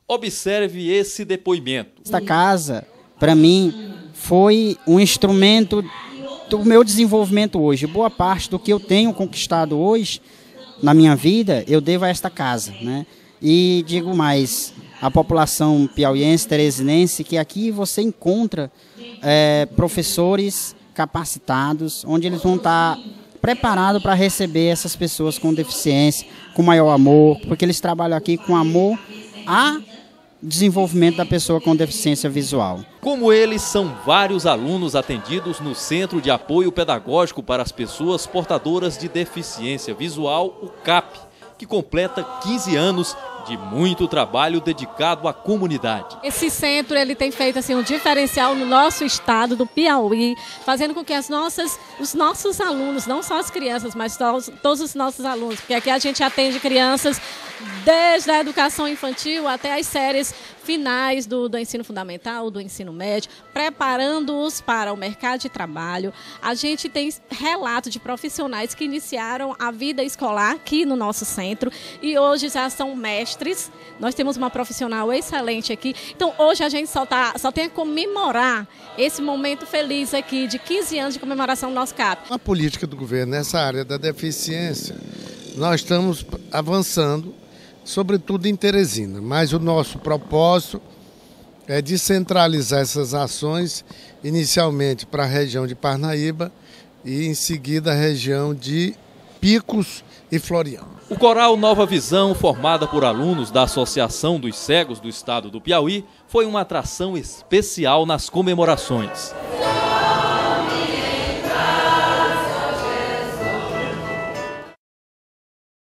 Observe esse depoimento. Esta casa, para mim, foi um instrumento do meu desenvolvimento hoje. Boa parte do que eu tenho conquistado hoje na minha vida, eu devo a esta casa, né? E digo mais, a população piauiense, teresinense, que aqui você encontra professores capacitados, onde eles vão estar preparados para receber essas pessoas com deficiência, com maior amor, porque eles trabalham aqui com amor a desenvolvimento da pessoa com deficiência visual. Como eles, são vários alunos atendidos no Centro de Apoio Pedagógico para as Pessoas Portadoras de Deficiência Visual, o CAP, que completa 15 anos de muito trabalho dedicado à comunidade. Esse centro ele tem feito assim, um diferencial no nosso estado do Piauí, fazendo com que os nossos alunos, não só as crianças, mas todos os nossos alunos, porque aqui a gente atende crianças desde a educação infantil até as séries finais do ensino fundamental, do ensino médio, preparando-os para o mercado de trabalho. A gente tem relato de profissionais que iniciaram a vida escolar aqui no nosso centro e hoje já são mestres. Nós temos uma profissional excelente aqui. Então, hoje a gente só tem a comemorar esse momento feliz aqui de 15 anos de comemoração do nosso CAP. A política do governo nessa área da deficiência, nós estamos avançando, sobretudo em Teresina, mas o nosso propósito é descentralizar essas ações, inicialmente para a região de Parnaíba e em seguida a região de Picos e Floriano. O Coral Nova Visão, formada por alunos da Associação dos Cegos do Estado do Piauí, foi uma atração especial nas comemorações.